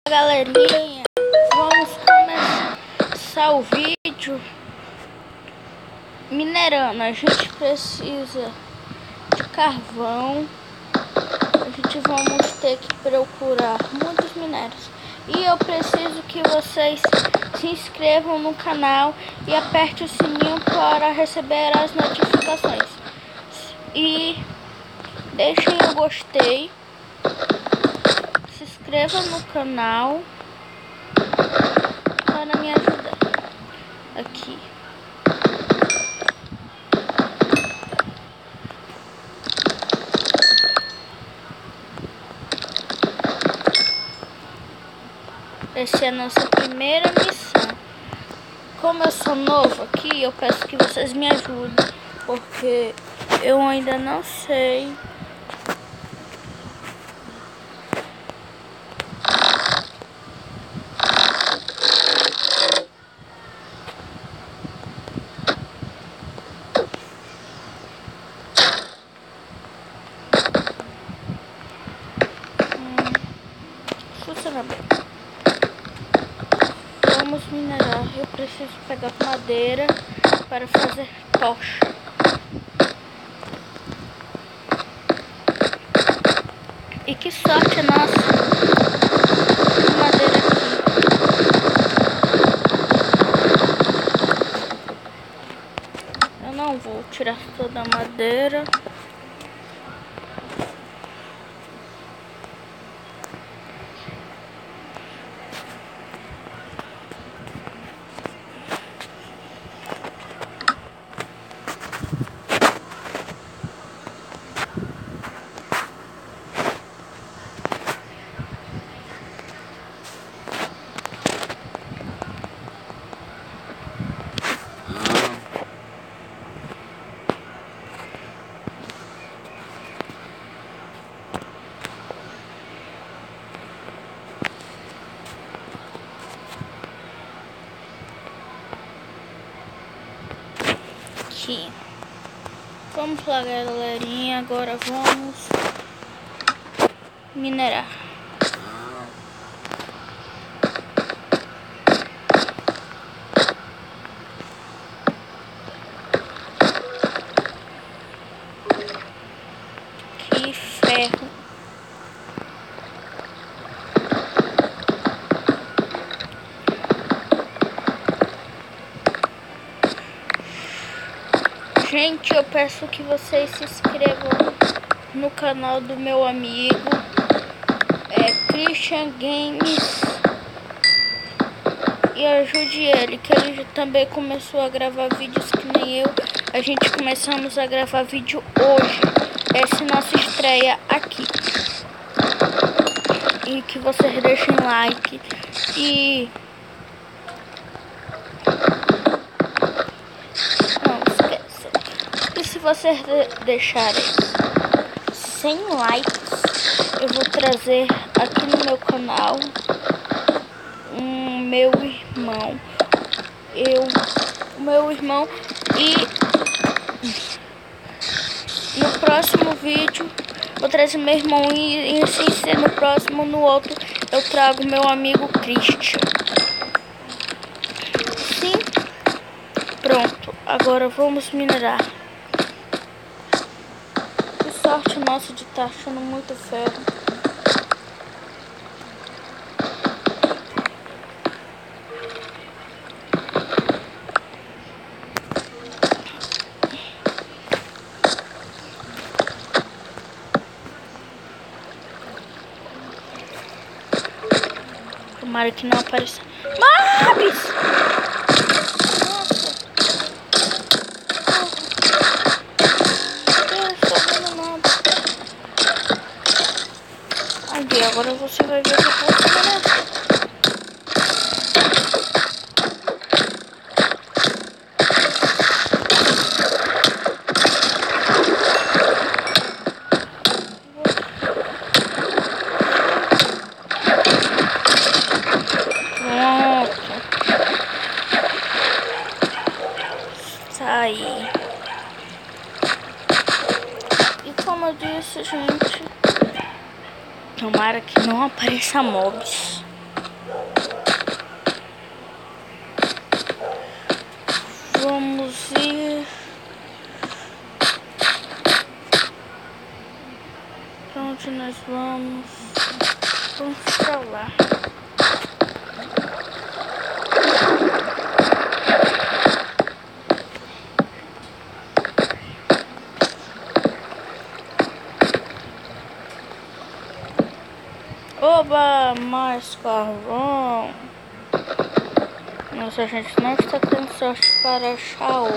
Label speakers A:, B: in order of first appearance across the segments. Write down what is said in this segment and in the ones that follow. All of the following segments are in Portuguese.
A: Galerinha, vamos começar o vídeo minerando. A gente precisa de carvão. A gente vamos ter que procurar muitos minérios. E eu preciso que vocês se inscrevam no canal e aperte o sininho para receber as notificações. E deixem o gostei. Se inscreva no canal para me ajudar aqui. Essa é a nossa primeira missão. Como eu sou novo aqui, eu peço que vocês me ajudem, porque eu ainda não sei. Funciona bem. Vamos minerar. Eu preciso pegar madeira para fazer tocha. E que sorte a nossa madeira aqui. Eu não vou tirar toda a madeira. Aqui. Vamos lá, galerinha, agora vamos minerar. Que ferro. Gente, eu peço que vocês se inscrevam no canal do meu amigo Christian Games e ajude ele, que ele também começou a gravar vídeos que nem eu. A gente começamos a gravar vídeo hoje. Essa é nossa estreia aqui. E que vocês deixem like e se vocês deixarem 100 likes, eu vou trazer aqui no meu canal meu irmão e no próximo vídeo vou trazer meu irmão e sem ser no próximo, no outro eu trago meu amigo Christian. Sim, pronto, agora vamos minerar. Sorte nossa de estar achando muito ferro. Tomara que não apareça mobs! Agora você vai ver o que eu posso fazer. Pronto. Sai. E como eu disse, gente, tomara que não apareça mobs. onde nós vamos? Vamos pra lá. Oba, mais carvão. Nossa, gente, não está tendo sorte para Shaol.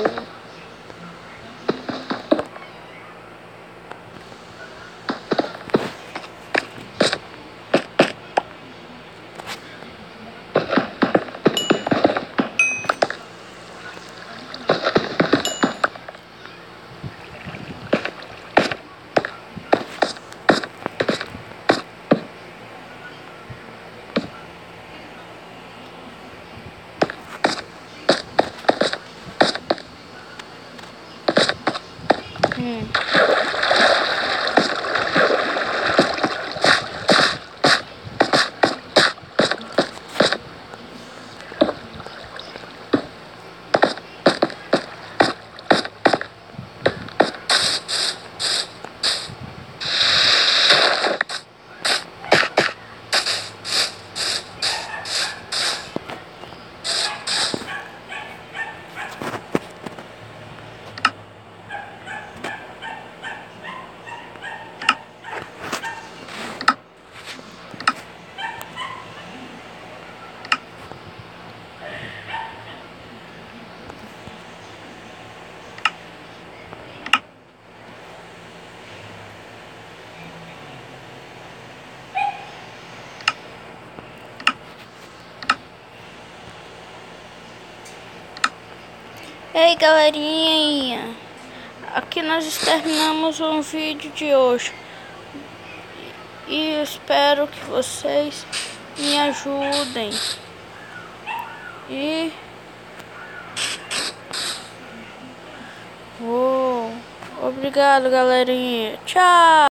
A: Ei, galerinha, aqui nós terminamos o vídeo de hoje e espero que vocês me ajudem e obrigado, galerinha, tchau.